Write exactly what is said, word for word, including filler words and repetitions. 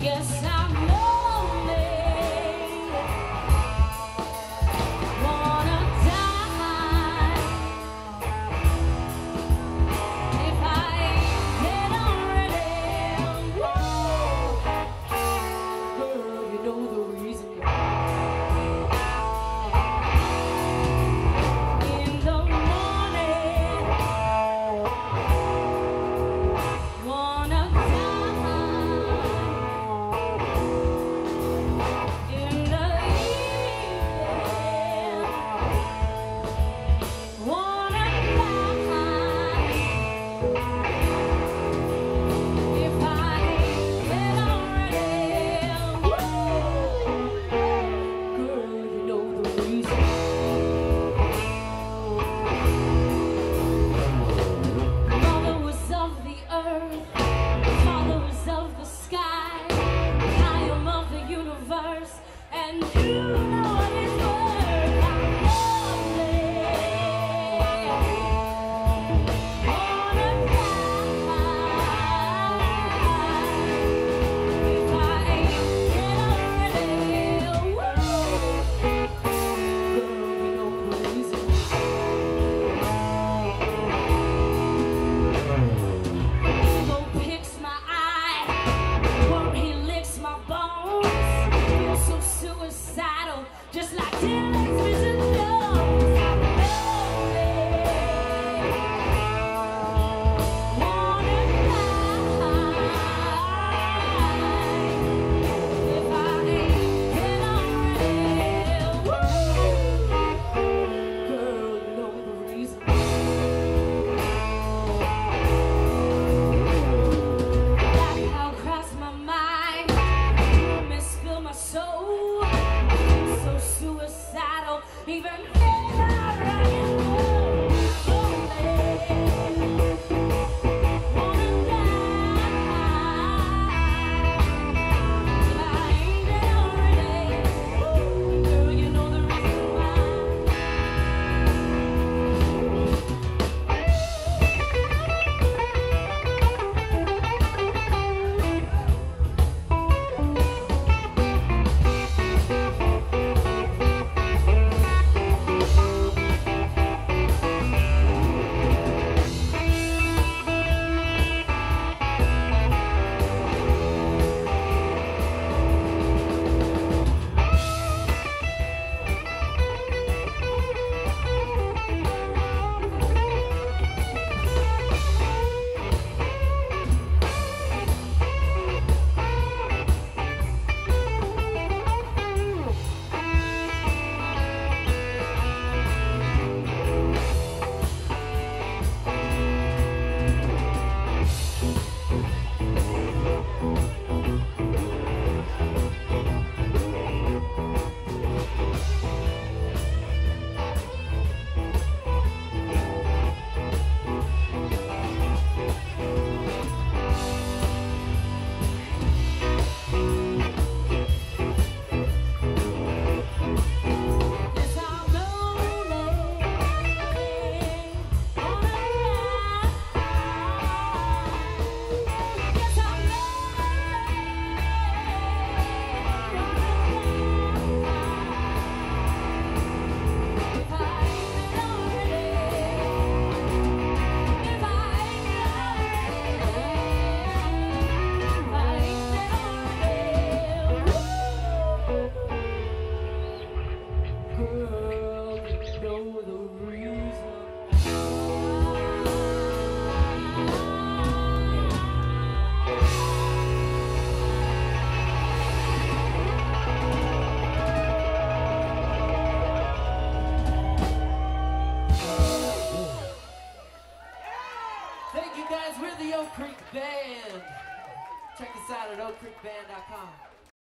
Guess I'm lonely. Wanna die if I ain't dead already. Woo. Girl, you know the reason. In the morning, wanna and you know what it's worth. I'm lonely. Wanna die if I ain't dead already. Woo. Girl, you know the reason. Evil picks my eye, worm he licks my bones. So suicidal, just like